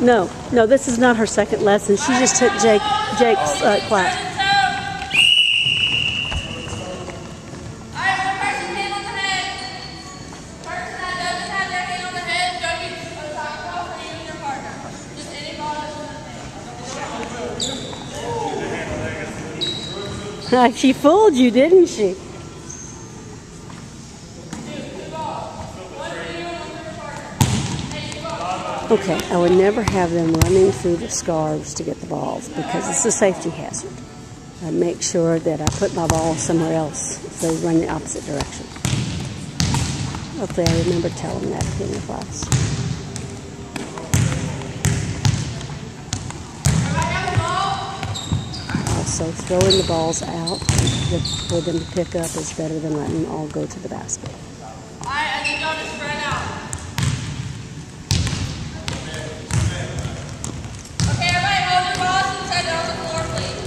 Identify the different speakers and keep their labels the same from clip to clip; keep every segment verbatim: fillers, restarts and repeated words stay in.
Speaker 1: No, no, this is not her second lesson. She just took Jake, Jake's uh, class. She fooled you, didn't she? Okay, I would never have them running through the scarves to get the balls because it's a safety hazard. I make sure that I put my ball somewhere else so they run the opposite direction. Hopefully I remember telling that in the class. So throwing the balls out for them to pick up is better than letting them all go to the basket.
Speaker 2: All right, I need y'all to spread out. Okay, everybody hold your balls and set it on the floor, please.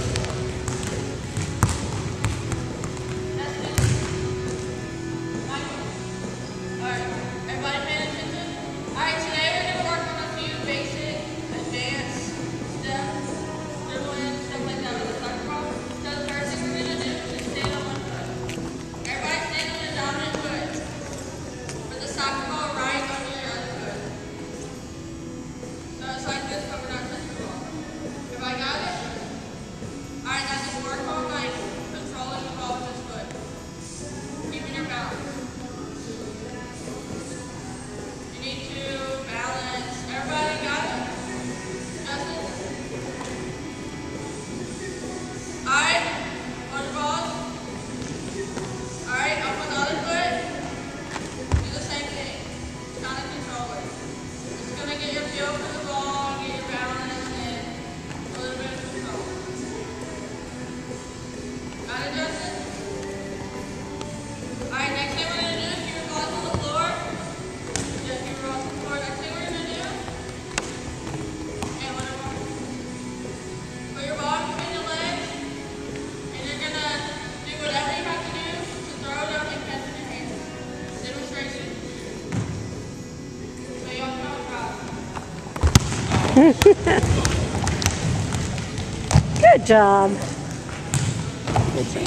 Speaker 2: That's it. Michael. All right, everybody paying attention? All right, today we're going to work on a few basic, advanced steps, dribbling, stuff like that.
Speaker 1: Good job. Good job.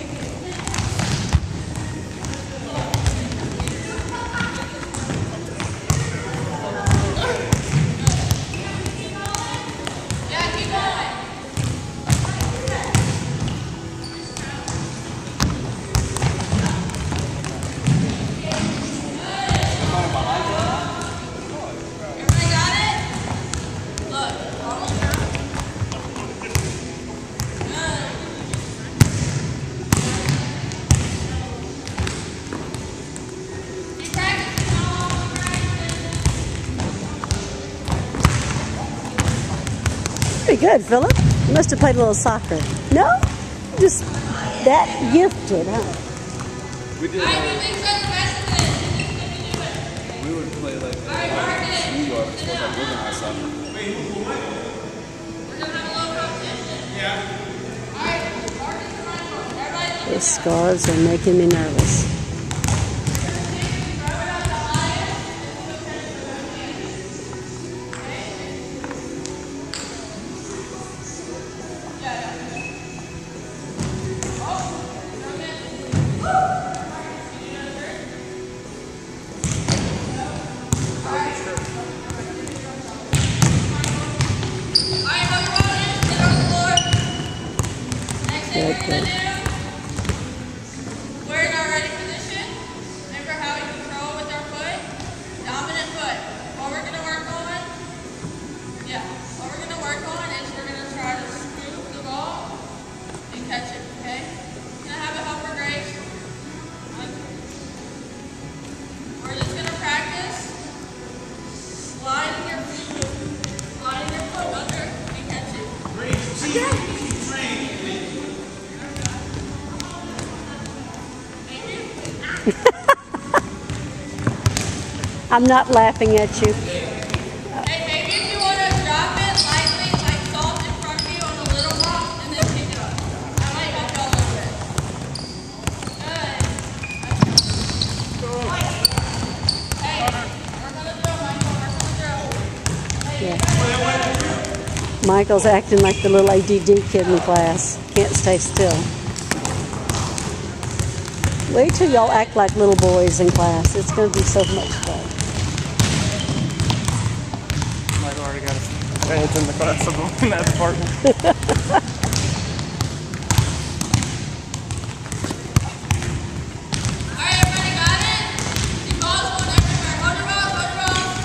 Speaker 1: Pretty good, Philip. You must have played a little soccer. No? Just that gifted, huh?
Speaker 3: We did. Uh, we would play like that in New York. It's like organized soccer.
Speaker 2: We're going to have a little competition. Yeah. All right.
Speaker 1: The scarves are making me nervous. Good, good.
Speaker 2: We're in our ready position. Remember how we control with our foot? Dominant foot. What we're going to work on, yeah, what we're going to work on is we're going to try to scoop the ball and catch it, okay? We're going to have a helper grace. We're just going to practice sliding your feet, sliding your foot under and catch it. Okay.
Speaker 1: I'm not laughing at you.
Speaker 2: Hey, maybe if you want to drop it lightly, like salt in front of you on a little rock, and then pick it up. That might help you a little bit. Good. Hey, we're going to drill, Michael. We're going to drill. Hey,
Speaker 1: Yeah. Michael's acting like the little A D D kid in the class. Can't stay still. Wait till y'all act like little boys in class. It's going to be so much fun.
Speaker 3: Michael already got his heads in the class of them in that department.
Speaker 2: Alright, everybody got it? The ball's going everywhere. Hold your ball, hold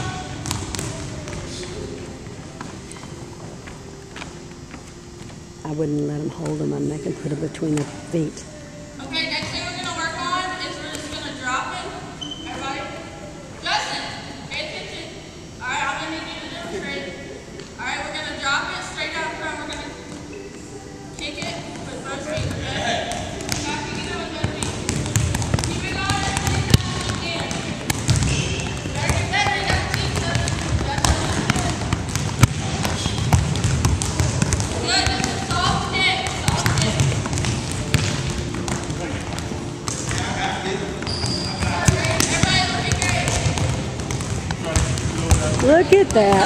Speaker 2: your ball.
Speaker 1: I wouldn't let him hold them. I'd make him put it between their feet.
Speaker 2: Okay, next thing we're going to work on is we're just going to drop it. Everybody? Justin, pay attention. Alright, I'm going to need you to demonstrate. Alright, we're going to drop it straight out front. We're going to kick it with both feet, okay? Now kick it with both feet. Keep it going as many times as you can. Better get better. You got to teach them. That's it. Good. Just a soft kick. Soft kick.
Speaker 1: Look at that.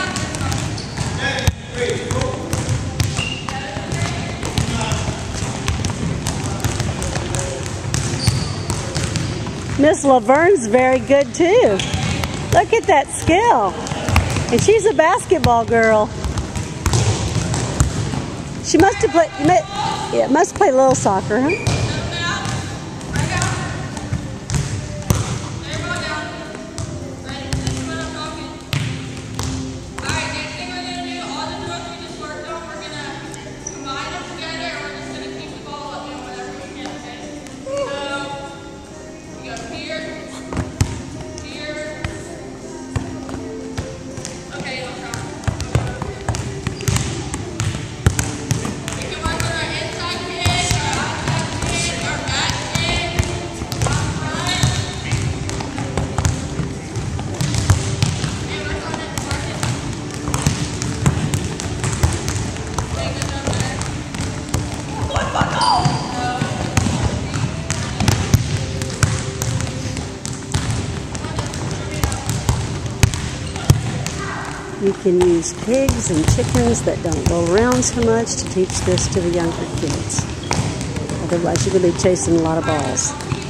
Speaker 1: Miss Lavergne's very good too. Look at that skill. And she's a basketball girl. She must have played, yeah, must play a little soccer, huh? You can use pigs and chickens that don't go around so much to teach this to the younger kids. Otherwise, you're going to be chasing a lot of balls.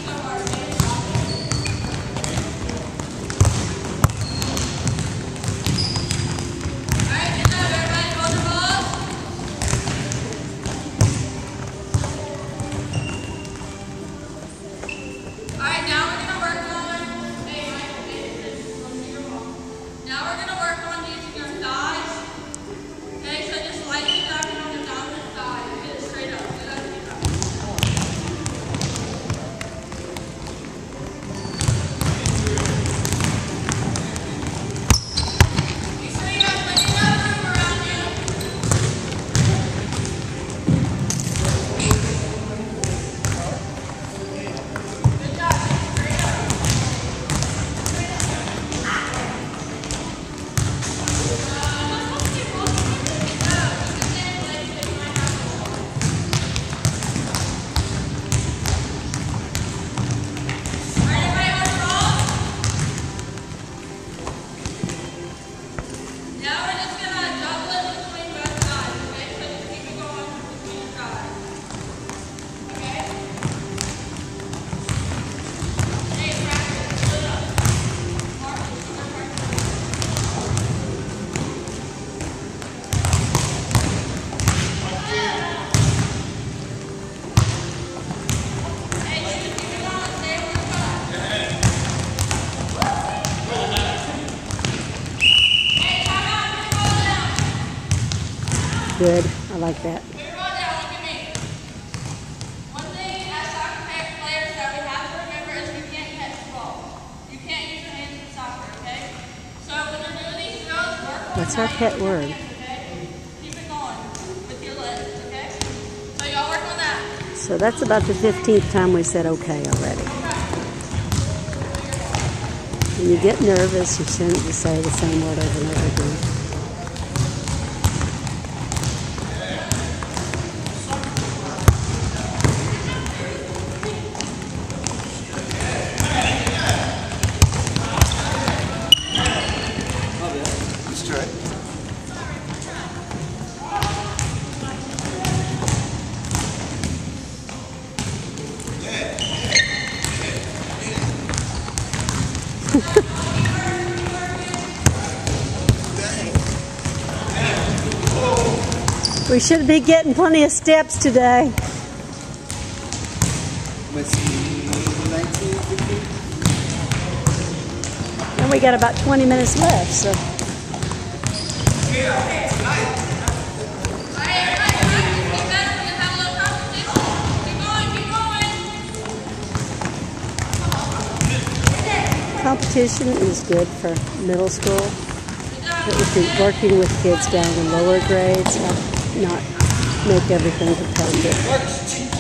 Speaker 1: Good. I like that.
Speaker 2: One thing as soccer players that we have to remember is we can't catch the ball. You can't use your hands in soccer, okay? So when you're doing these drills, work on
Speaker 1: What's our pet word?
Speaker 2: hands, okay? Keep it going with your legs, okay? So y'all work on that.
Speaker 1: So that's about the fifteenth time we said okay already. When you get nervous, you shouldn't just say the same word over and over again. We should be getting plenty of steps today. And we got about twenty minutes left, so. Competition is good for middle school. But if you're working with kids down in lower grades, not make everything competitive.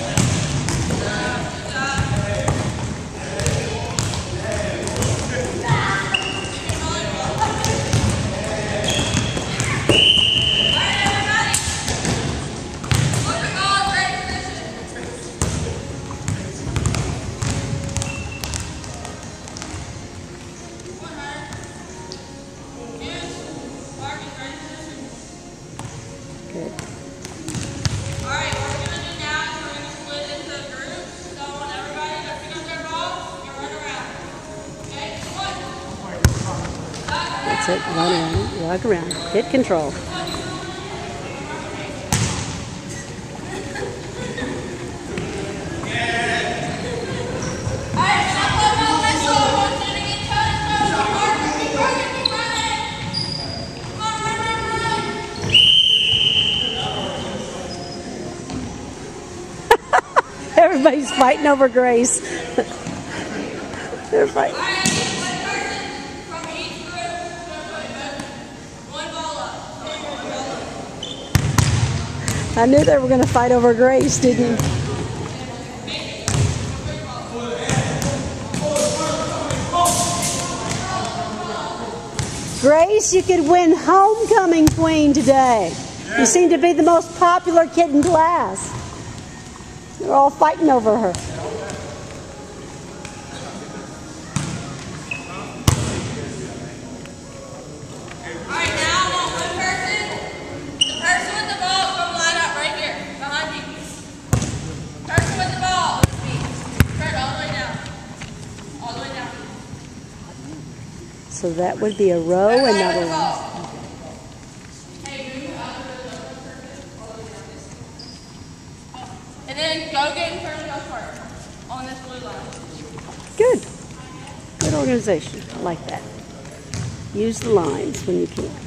Speaker 1: That's it, run around, walk around, hit control. Everybody's fighting over Grace. They're fighting. I knew they were going to fight over Grace, didn't you? Grace, you could win homecoming queen today. You seem to be the most popular kid in class. They're all fighting over her. So that would be a row and not a line.
Speaker 2: And then go get in front of your part on this blue line.
Speaker 1: Good. Good organization. I like that. Use the lines when you can.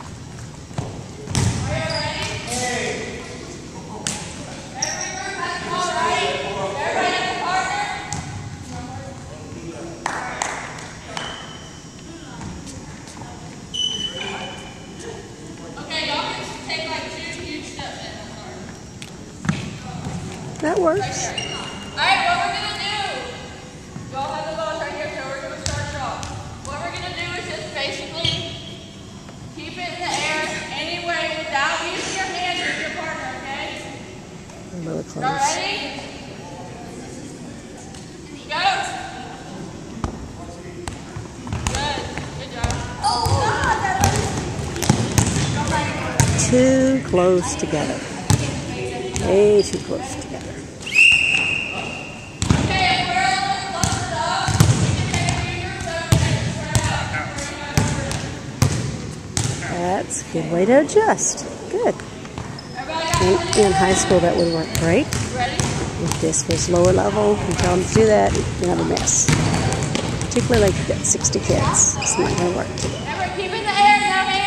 Speaker 1: That works.
Speaker 2: Alright, what we're going to do, y'all have the balls right here, so we're going to start it off. What we're going to do is just basically keep it in the air anyway without using your hands with your partner, okay?
Speaker 1: A little close.
Speaker 2: Y'all ready? Go! Good. Good job. Oh, God!
Speaker 1: Too close together. Way too close together. That's a good way to adjust. Good. In, in high school, that would work great. If this was lower level, you tell them to do that, you have a mess. Particularly like you've got sixty kids. It's not going to work today.
Speaker 2: Remember, keep in the air now, man.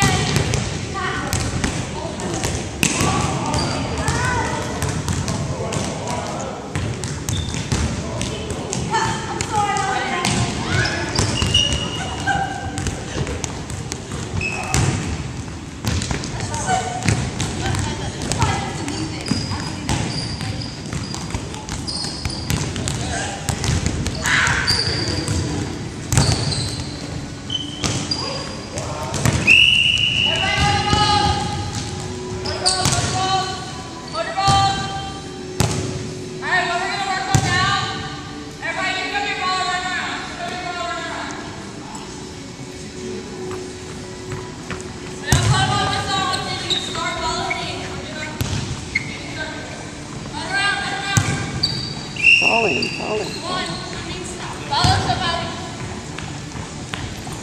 Speaker 1: Fall in, fall in.
Speaker 2: Follow somebody.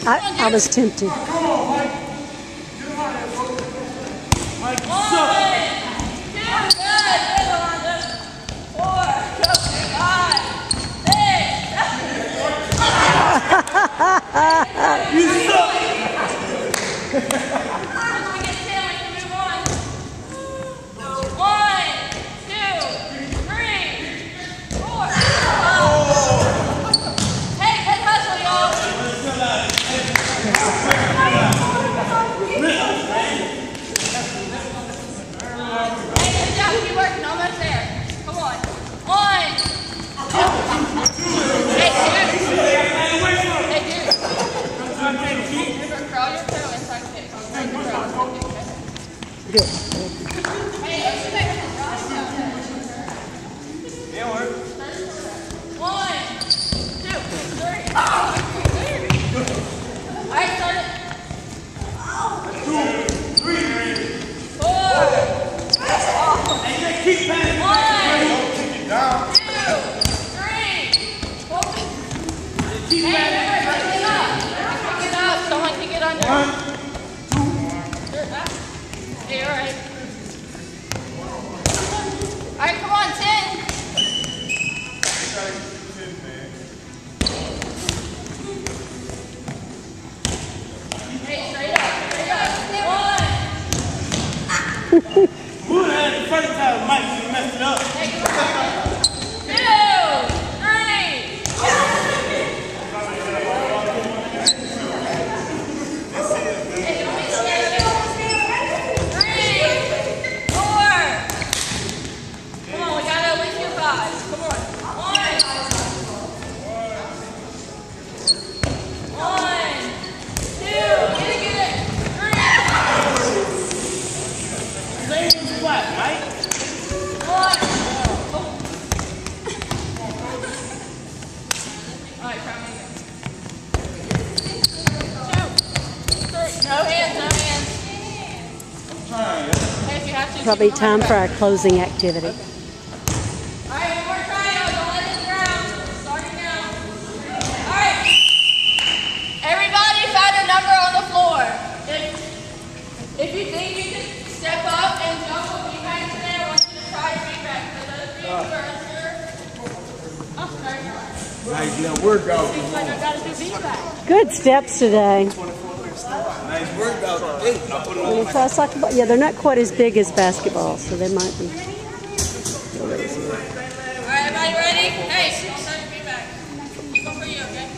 Speaker 1: I, I was tempted.
Speaker 2: One, two, good, good, Alonzo. Four, five, six, seven. You suck. Once we get ten, we can move on. One, two, three, four. Hey, head hustle, y'all. Hey, good job. Keep working. Almost there. Come on. One, two. Hey, dude. Hey, dude. Remember, curl your toe inside the kick. Inside the curl.
Speaker 1: Good.
Speaker 2: Hey, let's do that.
Speaker 3: Yeah, work.
Speaker 2: One, two, three. All right, start it. Two, three, four.
Speaker 3: Hey, keep playing.
Speaker 2: One,
Speaker 3: Kick it down.
Speaker 2: two, three, four.
Speaker 3: Keep
Speaker 2: Hey,
Speaker 3: playing.
Speaker 2: remember, kick it up. Kick it up. Someone kick it under.
Speaker 3: One,
Speaker 2: Hey, all right. All right, come on, ten. Hey, straight up, straight up. One.
Speaker 3: who had the first time Mike you messed it up?
Speaker 2: Hey, come on. Two, three. Hey, don't be scared. Three, four. Come on, we gotta at least get five. Come on. One. One. Two. Get it, get it. Three.
Speaker 3: Same spot, Mike.
Speaker 2: One. Oh. All right, try me again. Two. Three. No hands, no hands.
Speaker 3: Trying.
Speaker 2: Hey, if you have to.
Speaker 1: Probably
Speaker 2: keep on
Speaker 1: time
Speaker 2: my
Speaker 1: for
Speaker 2: back.
Speaker 1: our closing activity.
Speaker 2: All right, one more try, y'all. Don't let it ground. Starting now. All right. Everybody find a number on the floor. If, if you think you can step up and jump with feedback today, I want you to try feedback. For those of you who are unsure. Oh, sorry.
Speaker 3: Nice little workout.
Speaker 2: Seems like I gotta do feedback.
Speaker 1: Good steps today.
Speaker 3: Nice workout. Hey, I put it
Speaker 1: When
Speaker 3: on.
Speaker 1: you try soccer ball, yeah, they're not quite as big as basketball, so they might be.
Speaker 2: All right, everybody ready? Hey, I'll start your feedback. Go for you, okay?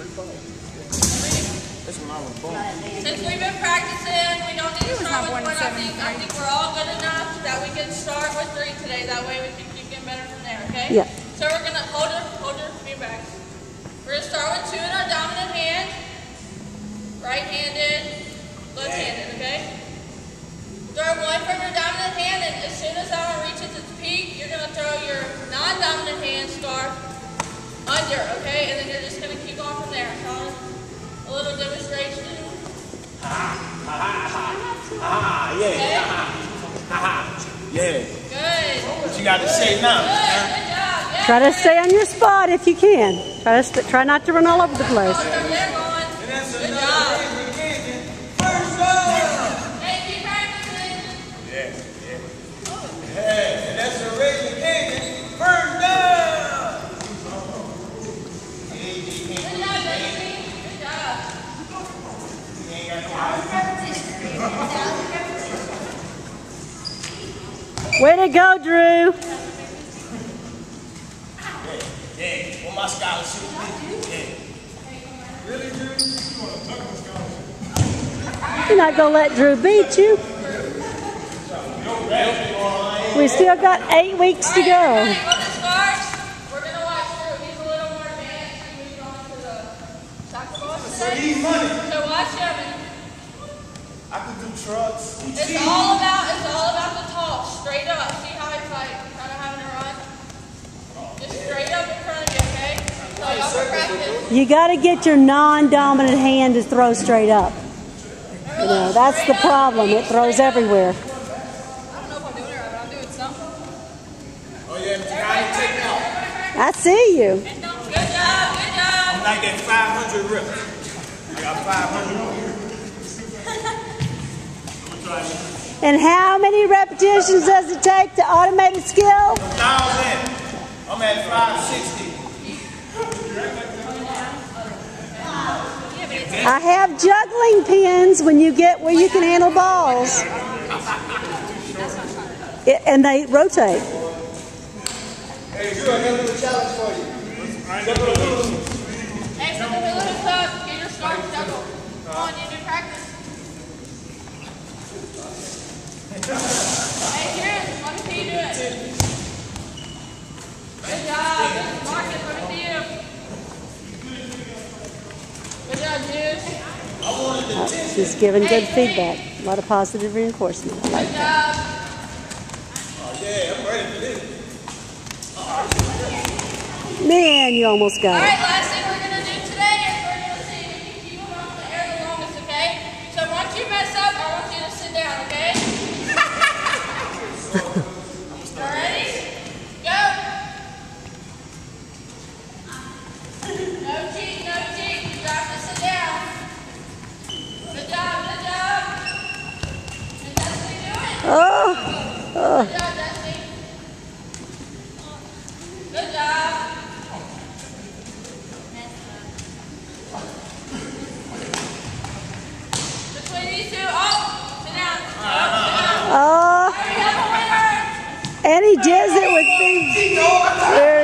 Speaker 3: That's when I was born.
Speaker 2: Since we've been practicing, we don't need to start with one. I think, I think we're all good enough that we can start with three today. That way we can keep getting better from there, okay?
Speaker 1: Yeah.
Speaker 2: So we're gonna hold your, hold your feedback. We're gonna start with two in our dominant hand. Right-handed, left-handed, okay? Throw one from your dominant hand, and as soon as that one reaches its peak, you're gonna throw your non-dominant hand scarf under, okay? And then you're just gonna keep going from there. So a little demonstration.
Speaker 3: Ha ha ha ha yeah.
Speaker 2: Okay?
Speaker 3: Ha ha yeah.
Speaker 2: Good.
Speaker 3: What you got to say now?
Speaker 2: Good. Good job. Yeah.
Speaker 1: Try to stay on your spot if you can. Try to st try not to run all over the place.
Speaker 2: From there going. Good job.
Speaker 3: First down.
Speaker 2: Hey, keep practicing.
Speaker 3: Yeah, yeah. Hey, and that's a raise again. First down.
Speaker 2: Good job, baby. Good job.
Speaker 1: Way to go, Drew.
Speaker 3: Yeah, what my scholarship is. Yeah. Really, Drew?
Speaker 1: You're not going to let Drew beat you. We still got eight weeks to go.
Speaker 2: Everybody, on the scarves, we're gonna watch Drew. He's a little more advanced. He moved on to the soccer ball
Speaker 3: So
Speaker 2: today.
Speaker 3: he's money.
Speaker 2: So watch him. And
Speaker 3: I could do trucks.
Speaker 2: it's all about it's all about the toss. Straight up. See how he's like kind of having a run. Just straight up in front of you, okay? So y'all can practice.
Speaker 1: You got to get your non-dominant hand to throw straight up. You know, that's the problem. It throws everywhere.
Speaker 2: I don't know if I'm doing it right, but I'm doing something.
Speaker 3: Oh, yeah, Connie, take me out.
Speaker 1: I see you.
Speaker 2: Good job. Good job.
Speaker 3: I'm like that five hundred reps. I got Got five hundred.
Speaker 1: And how many repetitions does it take to automate a skill?
Speaker 3: Thousand. I'm at five sixty.
Speaker 1: I have juggling pins when you get where you can handle balls. It, and they rotate.
Speaker 3: Hey, Drew, I got a little challenge for you.
Speaker 2: Hey, put the hula up. Get your start juggle. Come on, you do practice. Hey, Kieran, let me see you do it. Good job. Marcus, let me see you. Good job, Juice.
Speaker 1: Oh, she's giving good feedback. A lot of positive reinforcement. I like
Speaker 2: Good
Speaker 1: that.
Speaker 2: job.
Speaker 3: Oh, yeah, I'm ready for this.
Speaker 1: Man, you almost got
Speaker 2: All
Speaker 1: it.
Speaker 2: right, last thing we're going to do today is we're going to see if you can keep them off the air the longest, okay? So once you mess up, I want you to sit down, okay? All ready? Go! No cheat, no cheat. You have to sit down. Good job, good job. Good Destiny, do it.
Speaker 1: Oh, oh.
Speaker 2: Good job, Destiny. Good job. Between these two, oh, sit down. Oh, sit down.
Speaker 1: Oh,
Speaker 2: We have a winner.
Speaker 1: and he does it with me. There